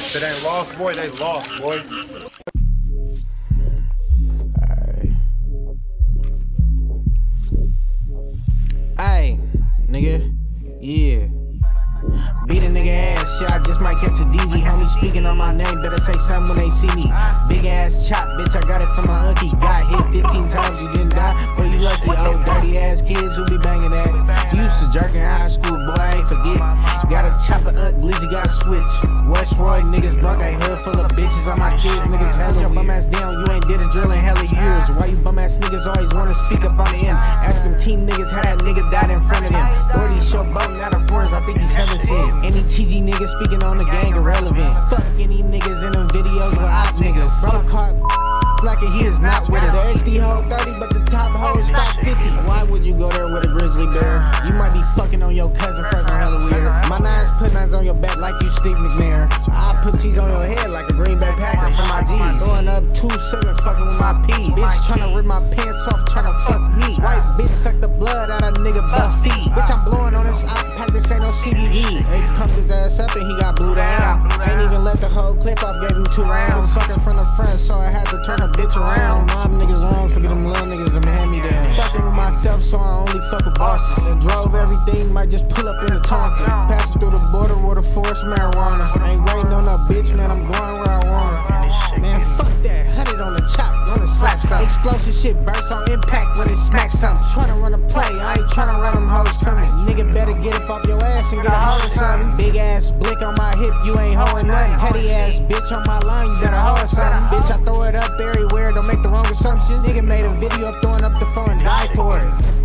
If it ain't lost, boy, they lost, boy. Ayy, nigga, yeah. Beat a nigga ass, shit, I just might catch a DV. Homie speaking on my name, better say something when they see me. Big ass chop, bitch, I got it from my unkie. Got hit 15 times, you didn't die, but you lucky. Old dirty ass kids who be banging that. You used to jerk in high school, boy, I ain't forget. Gotta chop a glizzy, gotta switch. West Roy niggas broke a hood full of bitches on my kids, niggas hella your bum ass down, you ain't did a drill in hella years. Why you bum ass niggas always wanna speak up on the end? Ask them team niggas how that nigga died in front of them. 40 show boat, not a foreigners, I think he's heaven sent. Any TG niggas speaking on the gang irrelevant. Fuck any niggas in them videos with op niggas. Bro caught like he is not with us. The XD hold 30, but the top hold stock 50. Why would you go there with a grizzly bear? You might be fucking on your cousin, freshmen hella weird. My nines put nines on your back like you Steve McNair. I put T's on your head like a Green Bay Packer for my G's. Going up 2-7 fucking with my P. Bitch tryna rip my pants off, tryna fuck me. White bitch suck the blood out of nigga butt feet. Bitch, I'm blowing on this op pack, this ain't no CBD. They pumped his ass up and he got blew down. Ain't even let the whole clip off, gave him 2 rounds. Fucking from the front, so I had to turn a bitch around. Mob niggas wrong, forget them little niggas, them hand-me-downs. Fucking with myself, so I only fuck with bosses. Drove everything, might just pull up in the Tonka. Passing through the border with a forced marijuana. Ain't waiting on no bitch, man, I'm going where I want her. Man, fuck that, 100 on the chop, on the slap something. Explosive shit bursts on impact when it smacks something. Tryna run a play, I ain't tryna run them hoes coming. Nigga better get up off your ass and get a hold of something. Big ass blick on my hip, you ain't holding nothing. Petty ass bitch on my line, you better hold something. Bitch, I throw it up everywhere, don't make the wrong assumption. Nigga made a video up throwing up the phone, die for it.